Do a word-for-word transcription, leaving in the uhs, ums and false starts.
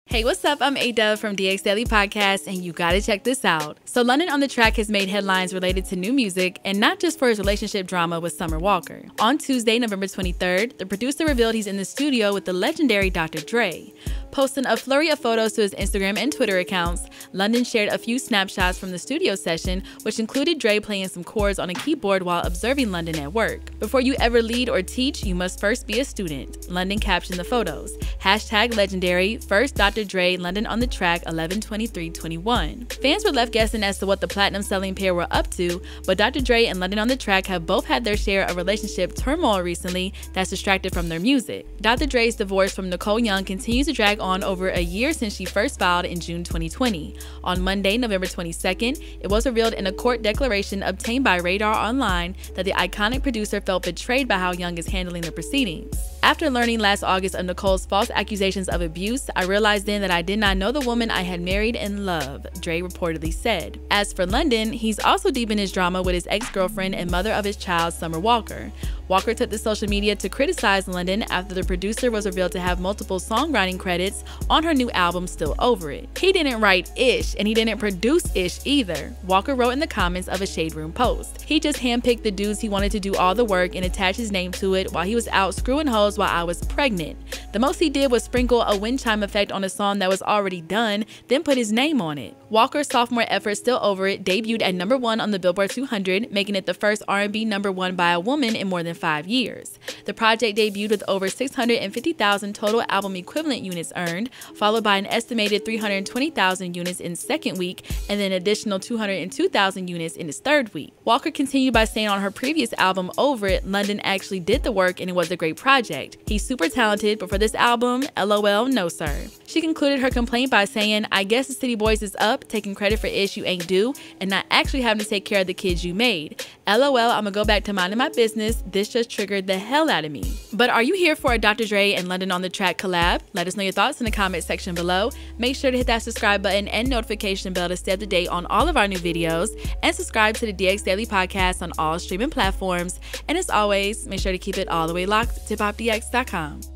Hey, what's up? I'm A-Dub from D X Daily Podcast, and you gotta check this out. So London on the Track has made headlines related to new music, and not just for his relationship drama with Summer Walker. On Tuesday, November twenty-third, the producer revealed he's in the studio with the legendary Doctor Dre. Posting a flurry of photos to his Instagram and Twitter accounts, London shared a few snapshots from the studio session, which included Dre playing some chords on a keyboard while observing London at work. "Before you ever lead or teach, you must first be a student," London captioned the photos. Hashtag legendary, first Doctor Dre, London on the Track, eleven twenty-three twenty-one. Fans were left guessing as to what the platinum-selling pair were up to, but Doctor Dre and London on the Track have both had their share of relationship turmoil recently that's distracted from their music. Doctor Dre's divorce from Nicole Young continues to drag on over a year since she first filed in June twenty twenty. On Monday, November twenty-second, it was revealed in a court declaration obtained by Radar Online that the iconic producer felt betrayed by how Young is handling the proceedings. "After learning last August of Nicole's false accusations of abuse, I realized then that I did not know the woman I had married and loved," Dre reportedly said. As for London, he's also deep in his drama with his ex-girlfriend and mother of his child, Summer Walker. Walker took to social media to criticize London after the producer was revealed to have multiple songwriting credits on her new album, Still Over It. "He didn't write Ish, and he didn't produce Ish either," Walker wrote in the comments of a Shade Room post. "He just handpicked the dudes he wanted to do all the work and attach his name to it while he was out screwing hoes while I was pregnant. The most he did was sprinkle a wind chime effect on a song that was already done, then put his name on it." Walker's sophomore effort, Still Over It, debuted at number one on the Billboard two hundred, making it the first R and B number one by a woman in more than five years. The project debuted with over six hundred fifty thousand total album equivalent units earned, followed by an estimated three hundred twenty thousand units in its second week, and then an additional two hundred two thousand units in its third week. Walker continued by saying on her previous album, Over It, London actually did the work and it was a great project. "He's super talented, but for this album, LOL, no sir." She concluded her complaint by saying, "I guess the City Boys is up, taking credit for ish you ain't do, and not actually having to take care of the kids you made. LOL, I'ma go back to minding my business. This just triggered the hell out of me." But are you here for a Doctor Dre and London on the Track collab? Let us know your thoughts in the comment section below. Make sure to hit that subscribe button and notification bell to stay up to date on all of our new videos, and subscribe to the D X Daily Podcast on all streaming platforms. And as always, make sure to keep it all the way locked to pop D X dot com.